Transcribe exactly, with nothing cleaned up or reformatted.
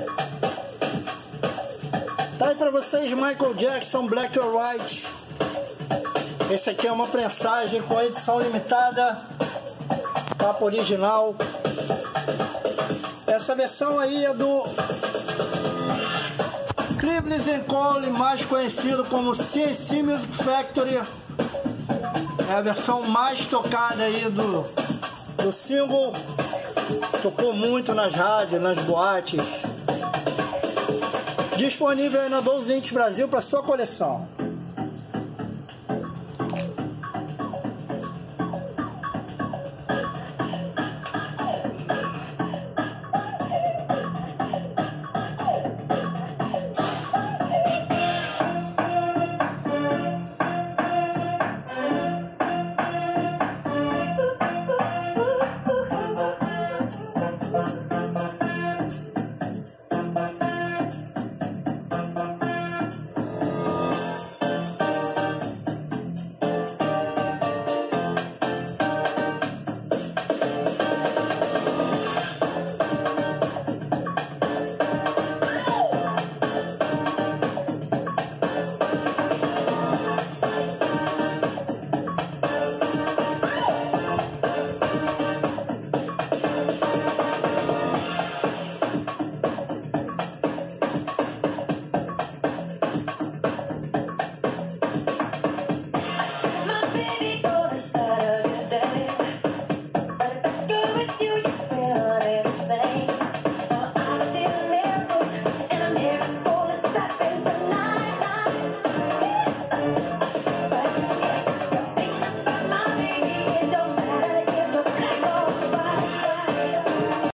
Tá aí pra vocês Michael Jackson Black or White. Esse aqui é uma prensagem com edição limitada, capa original. Essa versão aí é do Clively and Cole, mais conhecido como C N C Music Factory. É a versão mais tocada aí do, do single. Tocou muito nas rádios, nas boates. Disponível aí na doze Inch Brasil para sua coleção.